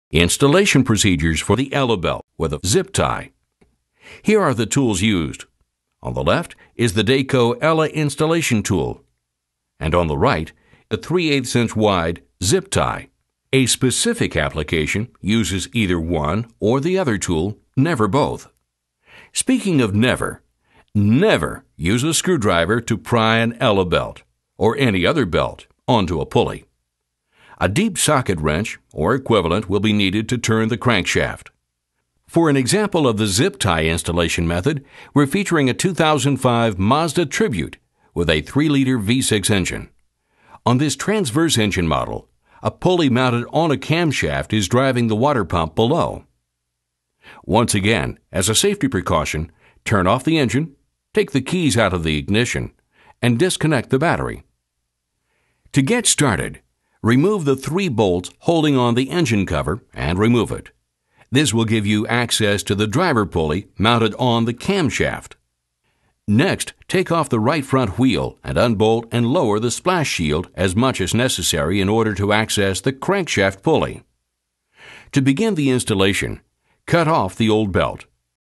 Installation procedures for the Ela belt with a zip tie. Here are the tools used. On the left is the Dayco Ela installation tool, and on the right, a 3/8 inch wide zip tie. A specific application uses either one or the other tool, never both. Speaking of never use a screwdriver to pry an Ela belt, or any other belt, onto a pulley. A deep socket wrench or equivalent will be needed to turn the crankshaft. For an example of the zip tie installation method, we're featuring a 2005 Mazda Tribute with a 3-liter V6 engine. On this transverse engine model, a pulley mounted on a camshaft is driving the water pump below. Once again, as a safety precaution, turn off the engine, take the keys out of the ignition, and disconnect the battery. To get started, remove the 3 bolts holding on the engine cover and remove it. This will give you access to the driver pulley mounted on the camshaft. Next, take off the right front wheel and unbolt and lower the splash shield as much as necessary in order to access the crankshaft pulley. To begin the installation, cut off the old belt.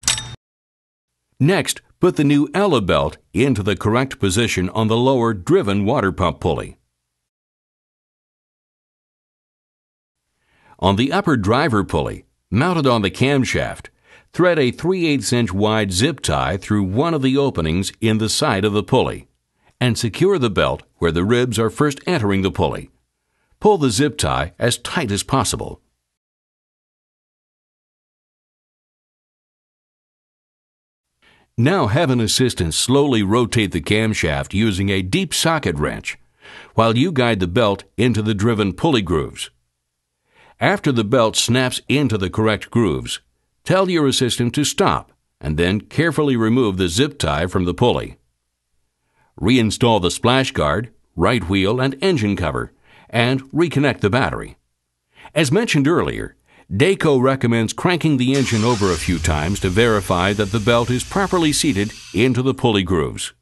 Next, put the new Ela belt into the correct position on the lower driven water pump pulley. On the upper driver pulley, mounted on the camshaft, thread a 3/8 inch wide zip tie through one of the openings in the side of the pulley, and secure the belt where the ribs are first entering the pulley. Pull the zip tie as tight as possible. Now have an assistant slowly rotate the camshaft using a deep socket wrench, while you guide the belt into the driven pulley grooves. After the belt snaps into the correct grooves, tell your assistant to stop and then carefully remove the zip tie from the pulley. Reinstall the splash guard, right wheel, and engine cover, and reconnect the battery. As mentioned earlier, Dayco recommends cranking the engine over a few times to verify that the belt is properly seated into the pulley grooves.